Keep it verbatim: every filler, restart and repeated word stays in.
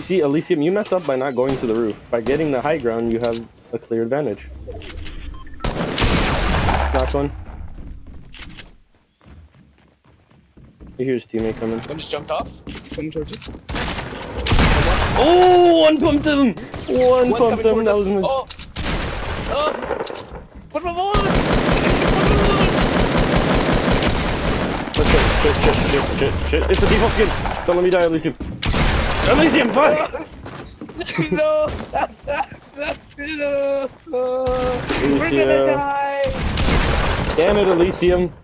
see, Elysium, you messed up by not going to the roof. By getting the high ground, you have a clear advantage. Last one. You hear his teammate coming. One just jumped off. Coming towards you. Oh, one pumped him! One One's pumped him, that was us. me. Oh! Oh! Put him on! Shit, shit, shit, shit, shit, shit. It's a default skin! Don't let me die, Elysium. Elysium, fuck! No! No! We're gonna die! Damn it, Elysium.